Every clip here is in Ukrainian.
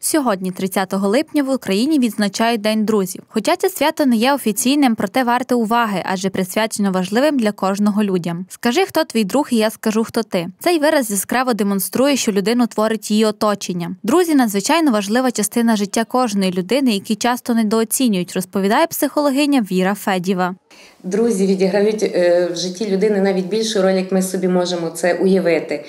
Сьогодні, 30 липня, в Україні відзначають День друзів. Хоча це свято не є офіційним, проте варте уваги, адже присвячено важливим для кожного людям. «Скажи, хто твій друг, і я скажу, хто ти». Цей вираз яскраво демонструє, що людину творить її оточення. Друзі – надзвичайно важлива частина життя кожної людини, які часто недооцінюють, розповідає психологиня Віра Федєва. Друзі відіграють в житті людини навіть більшу роль, як ми собі можемо це уявити.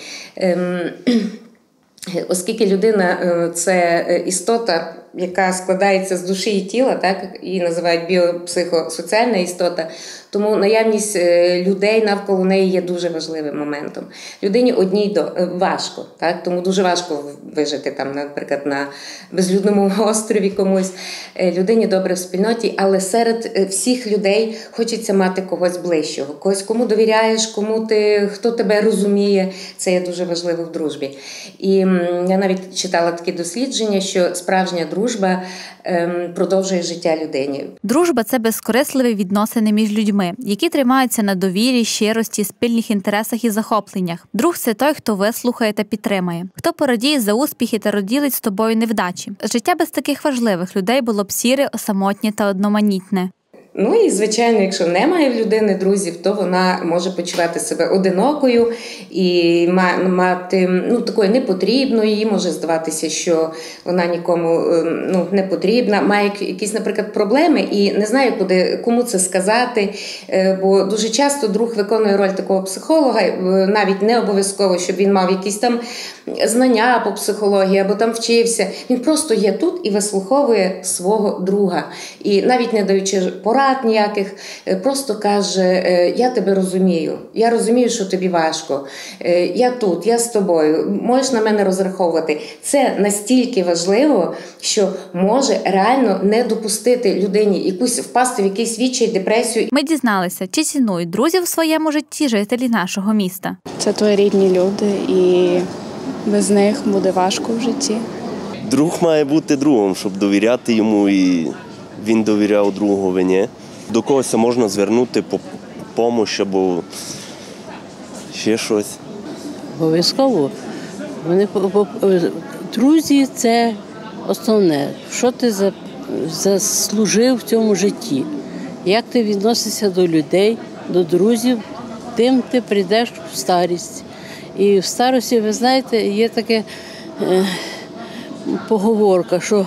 Оскільки людина – це істота, яка складається з душі і тіла, так, її називають біопсихосоціальна істота, тому наявність людей навколо неї є дуже важливим моментом. Людині одній важко, так, тому дуже важко вижити, там, наприклад, на безлюдному острові комусь. Людині добре в спільноті, але серед всіх людей хочеться мати когось ближчого, когось, кому довіряєш, хто тебе розуміє. Це є дуже важливо в дружбі. І я навіть читала такі дослідження, що справжня дружба продовжує життя людині. Дружба – це безкорисливі відносини між людьми, які тримаються на довірі, щирості, спільних інтересах і захопленнях. Друг – це той, хто вислухає та підтримає, хто порадіє за успіхи та розділить з тобою невдачі. Життя без таких важливих людей було б сіре, самотнє та одноманітне. Ну і, звичайно, якщо немає в людини друзів, то вона може почувати себе одинокою і мати такою непотрібною, їй може здаватися, що вона нікому не потрібна, має якісь, наприклад, проблеми і не знає, кому це сказати, бо дуже часто друг виконує роль такого психолога, навіть не обов'язково, щоб він мав якісь там знання по психології або там вчився. Він просто є тут і вислуховує свого друга. І навіть не даючи порад ніяких, просто каже: я тебе розумію, я розумію, що тобі важко, я тут, я з тобою, можеш на мене розраховувати. Це настільки важливо, що може реально не допустити людині впасти в якийсь відчай, депресію. Ми дізналися, чи цінують друзів в своєму житті жителі нашого міста. Це твої рідні люди, і без них буде важко в житті. Друг має бути другом, щоб довіряти йому, і він довіряв другові. До когось можна звернути по допомогу або ще щось. Обов'язково. Друзі – це основне. Що ти заслужив в цьому житті? Як ти відносишся до людей, до друзів, тим ти прийдеш в старість. І в старості, ви знаєте, є така поговорка, що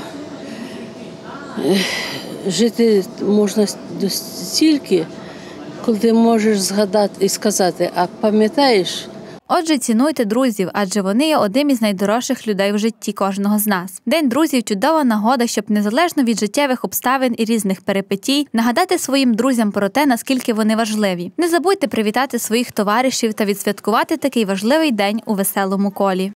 жити можна стільки, коли ти можеш згадати і сказати: а пам'ятаєш? Отже, цінуйте друзів, адже вони є одним із найдорожчих людей в житті кожного з нас. День друзів – чудова нагода, щоб незалежно від життєвих обставин і різних перипетій нагадати своїм друзям про те, наскільки вони важливі. Не забудьте привітати своїх товаришів та відсвяткувати такий важливий день у веселому колі.